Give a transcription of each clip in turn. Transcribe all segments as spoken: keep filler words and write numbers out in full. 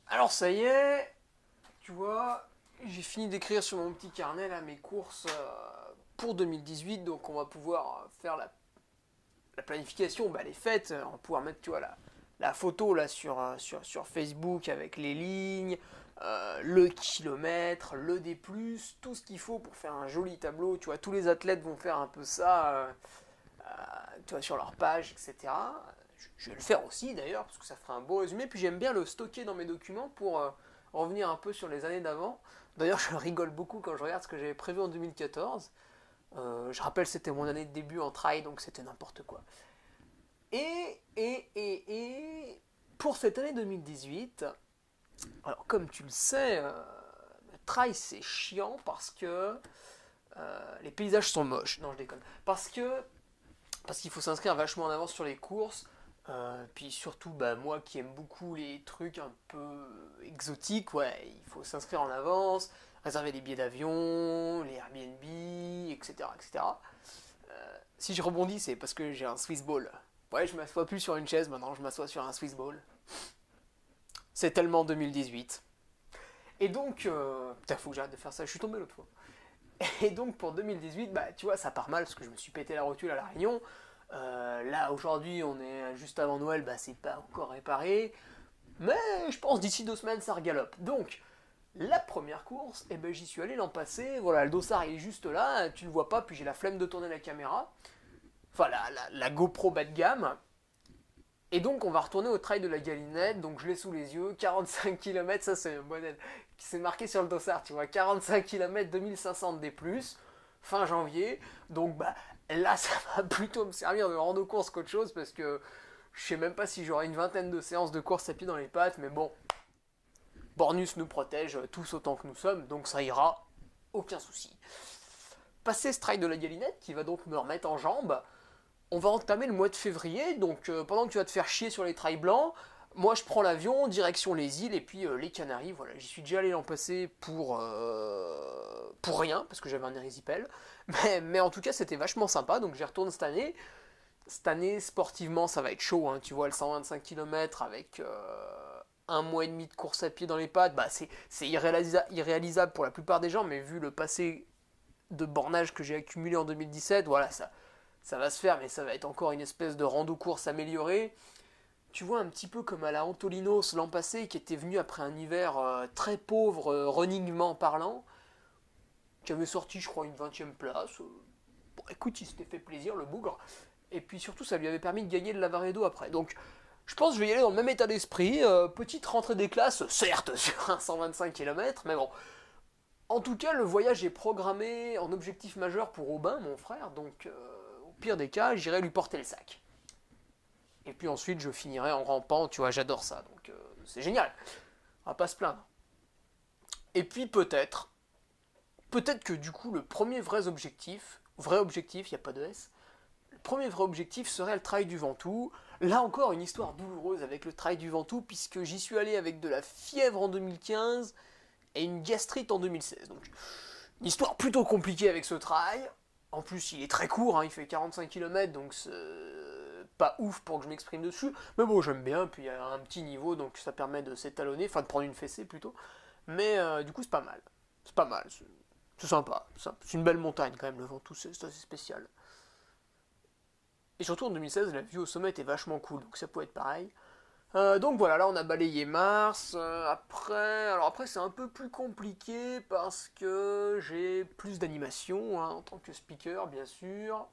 Alors ça y est, tu vois, j'ai fini d'écrire sur mon petit carnet là mes courses euh, pour deux mille dix-huit, donc on va pouvoir faire la, la planification, bah, les fêtes, on va pouvoir mettre tu vois, la, la photo là sur, euh, sur, sur Facebook avec les lignes, euh, le kilomètre, le D plus, tout ce qu'il faut pour faire un joli tableau, tu vois, tous les athlètes vont faire un peu ça, euh, euh, tu vois, sur leur page, et cetera. Je, je vais le faire aussi d'ailleurs, parce que ça fera un beau résumé. Puis j'aime bien le stocker dans mes documents pour euh, revenir un peu sur les années d'avant. D'ailleurs, je rigole beaucoup quand je regarde ce que j'avais prévu en deux mille quatorze. Euh, je rappelle, c'était mon année de début en trail, donc c'était n'importe quoi. Et, et, et, et, pour cette année deux mille dix-huit, alors comme tu le sais, euh, le trail c'est chiant parce que euh, les paysages sont moches. Non, je déconne. Parce que parce qu'il faut s'inscrire vachement en avance sur les courses. Euh, puis surtout, bah, moi qui aime beaucoup les trucs un peu exotiques, ouais, il faut s'inscrire en avance, réserver les billets d'avion, les Airbnb, et cetera, et cetera. Euh, si je rebondis, c'est parce que j'ai un Swiss Ball. Ouais, je m'assois plus sur une chaise maintenant, je m'assois sur un Swiss Ball. C'est tellement deux mille dix-huit. Et donc, euh... putain, faut que j'arrête de faire ça, je suis tombé l'autre fois. Et donc pour deux mille dix-huit, bah tu vois, ça part mal parce que je me suis pété la rotule à La Réunion. Euh, là aujourd'hui, on est juste avant Noël, bah c'est pas encore réparé. Mais je pense d'ici deux semaines, ça regalope. Donc la première course, eh ben, j'y suis allé l'an passé. Voilà, le dossard il est juste là, tu le vois pas, puis j'ai la flemme de tourner la caméra. Enfin, la, la, la GoPro bas de gamme. Et donc on va retourner au trail de la Galinette, donc je l'ai sous les yeux, quarante-cinq kilomètres, ça c'est un modèle qui s'est marqué sur le dossard, tu vois, quarante-cinq kilomètres, deux mille cinq cents D plus, fin janvier, donc bah là ça va plutôt me servir de rando course qu'autre chose, parce que je sais même pas si j'aurai une vingtaine de séances de course à pied dans les pattes, mais bon, Bornus nous protège tous autant que nous sommes, donc ça ira, aucun souci. Passé ce trail de la Galinette, qui va donc me remettre en jambes, on va entamer le mois de février, donc euh, pendant que tu vas te faire chier sur les trails blancs, moi je prends l'avion, direction les îles et puis euh, les Canaries, voilà, j'y suis déjà allé l'an passé pour, euh, pour rien, parce que j'avais un érysipèle, mais, mais en tout cas c'était vachement sympa, donc j'y retourne cette année. Cette année, sportivement, ça va être chaud, hein. Tu vois, le cent vingt-cinq kilomètres avec euh, un mois et demi de course à pied dans les pattes, bah c'est, c'est irréalisa- irréalisable pour la plupart des gens, mais vu le passé de bornage que j'ai accumulé en deux mille dix-sept, voilà, ça, ça va se faire, mais ça va être encore une espèce de rando-course améliorée. Tu vois, un petit peu comme à la Antolinos l'an passé, qui était venu après un hiver euh, très pauvre, euh, runningment parlant, qui avait sorti, je crois, une vingtième place. Euh, bon, écoute, il s'était fait plaisir, le bougre. Et puis surtout, ça lui avait permis de gagner le Lavaredo après. Donc, je pense que je vais y aller dans le même état d'esprit. Euh, petite rentrée des classes, certes, sur un cent vingt-cinq kilomètres, mais bon. En tout cas, le voyage est programmé en objectif majeur pour Aubin, mon frère, donc euh, au pire des cas, j'irai lui porter le sac. Et puis ensuite, je finirai en rampant, tu vois, j'adore ça, donc euh, c'est génial. On va pas se plaindre. Et puis peut-être, peut-être que du coup, le premier vrai objectif, vrai objectif, il n'y a pas de S, le premier vrai objectif serait le trail du Ventoux. Là encore, une histoire douloureuse avec le trail du Ventoux, puisque j'y suis allé avec de la fièvre en deux mille quinze et une gastrite en deux mille seize. Donc, une histoire plutôt compliquée avec ce trail. En plus, il est très court, hein, il fait quarante-cinq kilomètres, donc c'est pas ouf pour que je m'exprime dessus. Mais bon, j'aime bien, puis il y a un petit niveau, donc ça permet de s'étalonner, enfin de prendre une fessée plutôt. Mais euh, du coup, c'est pas mal. C'est pas mal, c'est c'est sympa. C'est une belle montagne quand même, le Ventoux, c'est assez spécial. Et surtout en deux mille seize, la vue au sommet était vachement cool, donc ça peut être pareil. Euh, donc voilà, là on a balayé Mars. Euh, après, alors après c'est un peu plus compliqué parce que j'ai plus d'animation hein, en tant que speaker, bien sûr.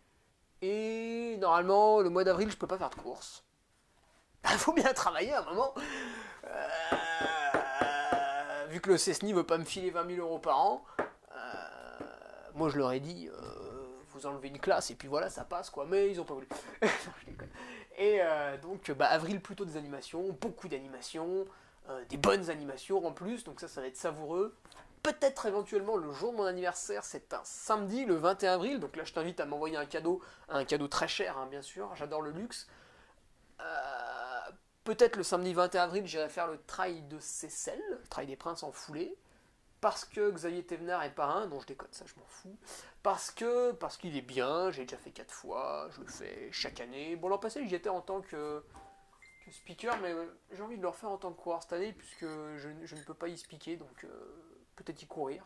Et normalement, le mois d'avril, je peux pas faire de course. Il faut bien travailler à un moment. Euh, vu que le Cessny veut pas me filer vingt mille euros par an, euh, moi je leur ai dit, euh, vous enlevez une classe et puis voilà, ça passe quoi. Mais ils ont pas voulu. Et euh, donc, bah, avril, plutôt des animations, beaucoup d'animations, euh, des bonnes animations en plus, donc ça, ça va être savoureux. Peut-être éventuellement le jour de mon anniversaire, c'est un samedi, le vingt et un avril, donc là je t'invite à m'envoyer un cadeau, un cadeau très cher, hein, bien sûr, j'adore le luxe. Euh, Peut-être le samedi vingt et un avril, j'irai faire le trail de Seyssel, le trail des princes en foulée, parce que Xavier Thévenard est parrain, non je déconne, ça je m'en fous, parce que parce qu'il est bien, j'ai déjà fait quatre fois, je le fais chaque année. Bon l'an passé j'y étais en tant que, speaker, mais euh, j'ai envie de le refaire en tant que coureur cette année, puisque je, je ne peux pas y speaker, donc euh, peut-être y courir.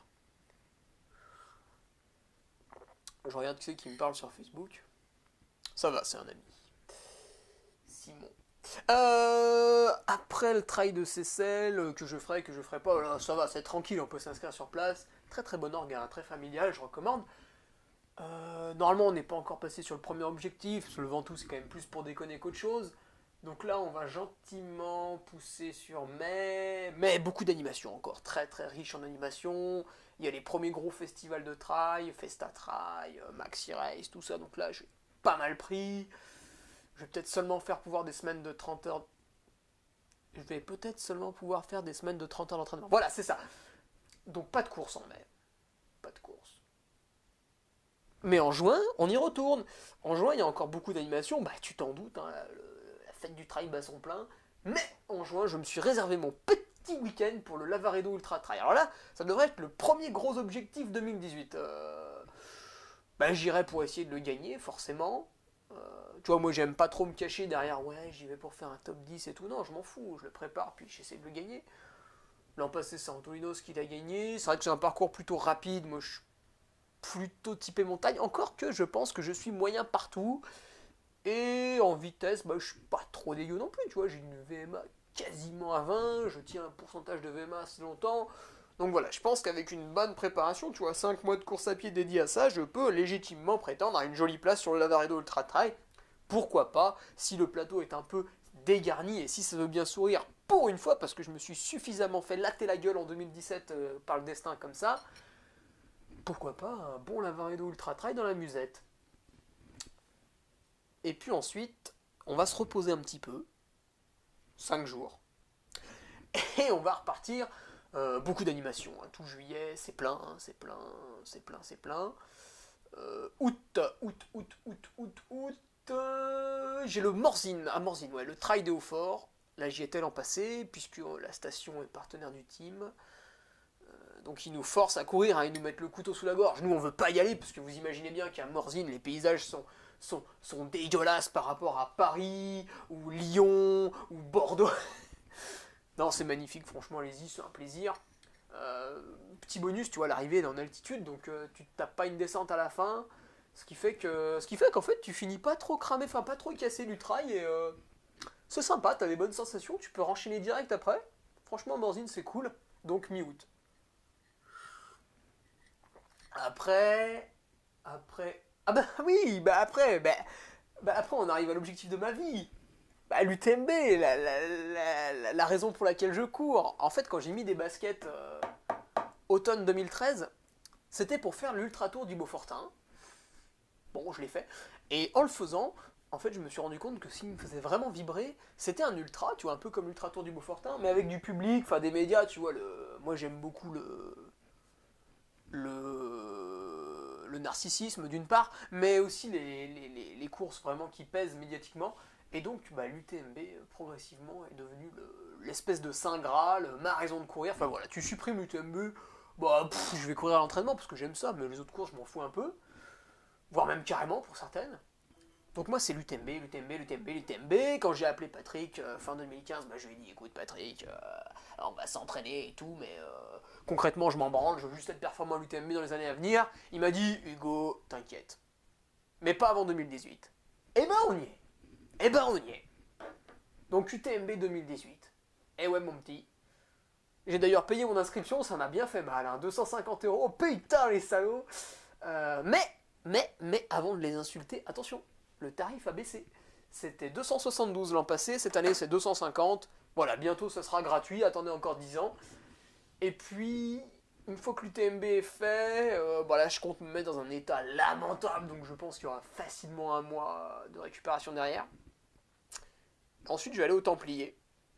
Je regarde qui c'est qui me parle sur Facebook. Ça va, c'est un ami. Simon. Euh, après le trail de Seyssel, que je ferai, que je ferai pas, là, ça va, c'est tranquille, on peut s'inscrire sur place. Très très bon orga, très familial, je recommande. Euh, normalement, on n'est pas encore passé sur le premier objectif, parce que le Ventoux c'est quand même plus pour déconner qu'autre chose. Donc là, on va gentiment pousser sur mai, mais beaucoup d'animation encore, très très riche en animation. Il y a les premiers gros festivals de trail, Festa Trail, Maxi Race, tout ça. Donc là, j'ai pas mal pris. Je vais peut-être seulement faire pouvoir des semaines de trente heures. Je vais peut-être seulement pouvoir faire des semaines de trente heures d'entraînement. Voilà, c'est ça. Donc pas de course en mai. Pas de course. Mais en juin, on y retourne. En juin, il y a encore beaucoup d'animations. Bah, tu t'en doutes, hein, le fête du trail bat son plein, mais en juin, je me suis réservé mon petit week-end pour le Lavaredo Ultra Trail. Alors là, ça devrait être le premier gros objectif deux mille dix-huit. Euh... Ben, j'irai pour essayer de le gagner, forcément. Euh... Tu vois, moi, j'aime pas trop me cacher derrière, ouais, j'y vais pour faire un top dix et tout. Non, je m'en fous, je le prépare, puis j'essaie de le gagner. L'an passé, c'est Antolinos qui l'a gagné. C'est vrai que c'est un parcours plutôt rapide, moi, je suis plutôt typé montagne, encore que je pense que je suis moyen partout. Et en vitesse, bah, je suis pas trop dégueu non plus, tu vois, j'ai une V M A quasiment à vingt, je tiens un pourcentage de V M A assez longtemps. Donc voilà, je pense qu'avec une bonne préparation, tu vois, cinq mois de course à pied dédiés à ça, je peux légitimement prétendre à une jolie place sur le Lavaredo Ultra Trail. Pourquoi pas, si le plateau est un peu dégarni et si ça veut bien sourire pour une fois, parce que je me suis suffisamment fait latter la gueule en deux mille dix-sept euh, par le destin comme ça, pourquoi pas un bon Lavaredo Ultra Trail dans la musette. Et puis ensuite, on va se reposer un petit peu, cinq jours, et on va repartir, euh, beaucoup d'animations, hein, tout juillet, c'est plein, hein, c'est plein, c'est plein, c'est plein. Euh, août, août, août, août, août, août, euh, j'ai le Morzine, à Morzine, ouais, le trail des Hauts-Forts, là j'y étais l'an passé, puisque la station est partenaire du team. Euh, donc ils nous forcent à courir, hein, ils nous mettent le couteau sous la gorge, nous on veut pas y aller, parce que vous imaginez bien qu'à Morzine, les paysages sont... Sont, sont dégueulasses par rapport à Paris, ou Lyon, ou Bordeaux. Non, c'est magnifique, franchement, allez-y, c'est un plaisir. Euh, petit bonus, tu vois, l'arrivée est en altitude, donc euh, tu te tapes pas une descente à la fin, ce qui fait que, ce qui fait qu'en fait, tu finis pas trop cramé, enfin pas trop cassé du trail, et euh, c'est sympa, t'as des bonnes sensations, tu peux renchaîner direct après. Franchement, Morzine, c'est cool, donc mi-août. Après, après... Ah bah oui, bah après, bah, bah après on arrive à l'objectif de ma vie. Bah, l'U T M B, la, la, la, la raison pour laquelle je cours. En fait, quand j'ai mis des baskets euh, automne deux mille treize, c'était pour faire l'Ultra Tour du Beaufortin. Bon, je l'ai fait. Et en le faisant, en fait, je me suis rendu compte que ce qui me faisait vraiment vibrer, c'était un ultra, tu vois, un peu comme l'Ultra Tour du Beaufortin, mais avec du public, enfin des médias, tu vois. Le... Moi, j'aime beaucoup le... le, le narcissisme d'une part, mais aussi les, les, les, les courses vraiment qui pèsent médiatiquement. Et donc bah, l'U T M B progressivement est devenu le, l'espèce de Saint Graal, ma raison de courir. Enfin voilà, tu supprimes l'U T M B, bah pff, je vais courir à l'entraînement parce que j'aime ça, mais les autres courses je m'en fous un peu, voire même carrément pour certaines. Donc moi c'est l'U T M B, l'U T M B, l'U T M B, l'U T M B. Quand j'ai appelé Patrick euh, fin deux mille quinze, bah, je lui ai dit écoute Patrick, euh, on va s'entraîner et tout, mais euh, concrètement je m'en branle, je veux juste être performant à l'U T M B dans les années à venir. Il m'a dit Hugo, t'inquiète, mais pas avant deux mille dix-huit. Et ben on y est. Et ben on y est. Donc U T M B deux mille dix-huit. Eh ouais mon petit. J'ai d'ailleurs payé mon inscription, ça m'a bien fait mal, hein, deux cent cinquante euros, putain les salauds. Euh, mais, mais, mais avant de les insulter, attention, le tarif a baissé. C'était deux cent soixante-douze l'an passé, cette année c'est deux cent cinquante. Voilà, bientôt ça sera gratuit, attendez encore dix ans. Et puis, une fois que l'U T M B est fait, euh, bah là je compte me mettre dans un état lamentable, donc je pense qu'il y aura facilement un mois de récupération derrière. Ensuite, je vais aller au Templier.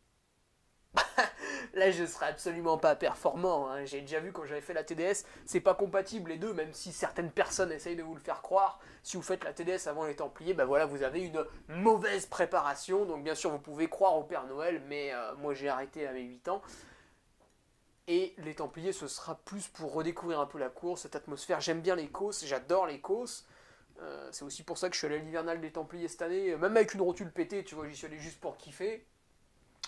Là, je serai absolument pas performant. Hein. J'ai déjà vu quand j'avais fait la T D S, c'est pas compatible les deux, même si certaines personnes essayent de vous le faire croire. Si vous faites la T D S avant les Templiers, ben voilà, vous avez une mauvaise préparation. Donc bien sûr, vous pouvez croire au Père Noël, mais euh, moi j'ai arrêté à mes huit ans. Et les Templiers, ce sera plus pour redécouvrir un peu la course, cette atmosphère. J'aime bien les causes, j'adore les causes. Euh, c'est aussi pour ça que je suis allé à l'hivernal des Templiers cette année, même avec une rotule pétée, tu vois, j'y suis allé juste pour kiffer.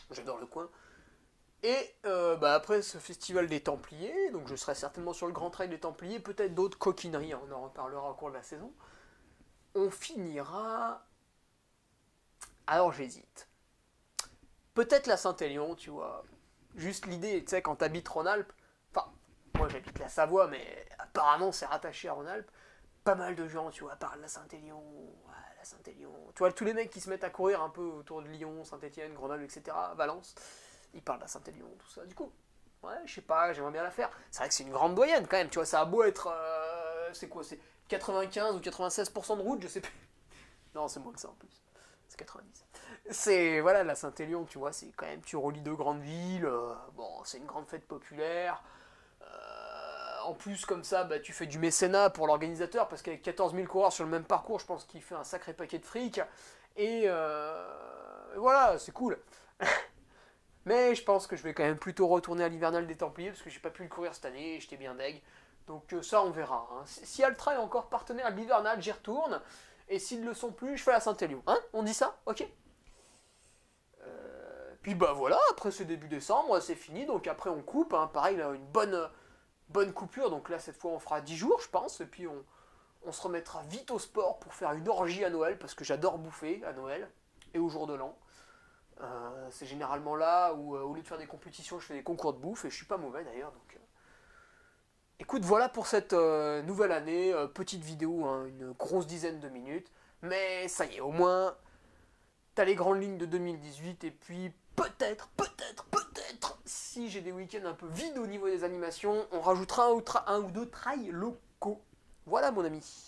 j'adore le coin. Et euh, bah, après ce festival des Templiers, donc je serai certainement sur le Grand Trail des Templiers, peut-être d'autres coquineries, hein, on en reparlera au cours de la saison. On finira... Alors j'hésite. Peut-être la Saint-Élion, tu vois. Juste l'idée, tu sais, quand t'habites Rhône-Alpes, enfin, moi j'habite la Savoie, mais apparemment c'est rattaché à Rhône-Alpes, pas mal de gens, tu vois, parlent de la Saint-Élion, ouais, la Saint-Élion. Tu vois, tous les mecs qui se mettent à courir un peu autour de Lyon, Saint-Étienne, Grenoble, et cetera, Valence, ils parlent de la Saint-Élion, tout ça. Du coup, ouais, je sais pas, j'aimerais bien la faire. C'est vrai que c'est une grande doyenne quand même, tu vois, ça a beau être, euh, c'est quoi, c'est quatre-vingt-quinze ou quatre-vingt-seize pour cent de route, je sais plus. Non, c'est moins que ça en plus. C'est quatre-vingt-dix. C'est, voilà, la Saint-Élion, tu vois, c'est quand même, tu relis deux grandes villes, euh, bon, c'est une grande fête populaire. Euh, en plus, comme ça, bah, tu fais du mécénat pour l'organisateur, parce qu'avec quatorze mille coureurs sur le même parcours, je pense qu'il fait un sacré paquet de fric. Et euh, voilà, c'est cool. Mais je pense que je vais quand même plutôt retourner à l'hivernal des Templiers, parce que j'ai pas pu le courir cette année, et j'étais bien deg. Donc euh, ça, on verra. Hein. Si Altra est encore partenaire de l'hivernal, j'y retourne. Et s'ils ne le sont plus, je fais la Saint-Élion. Hein? On dit ça? Ok. Euh, puis bah voilà, après ce début décembre, c'est fini. Donc après, on coupe. Hein. Pareil, là, une bonne, bonne coupure. Donc là, cette fois, on fera dix jours, je pense. Et puis on, on se remettra vite au sport pour faire une orgie à Noël. Parce que j'adore bouffer à Noël et au jour de l'an. Euh, c'est généralement là où, euh, au lieu de faire des compétitions, je fais des concours de bouffe. Et je suis pas mauvais d'ailleurs. Donc. Euh... Écoute, voilà pour cette euh, nouvelle année, euh, petite vidéo, hein, une grosse dizaine de minutes, mais ça y est, au moins, t'as les grandes lignes de deux mille dix-huit, et puis peut-être, peut-être, peut-être, si j'ai des week-ends un peu vides au niveau des animations, on rajoutera un ou, tra- un ou deux trails locaux. Voilà mon ami.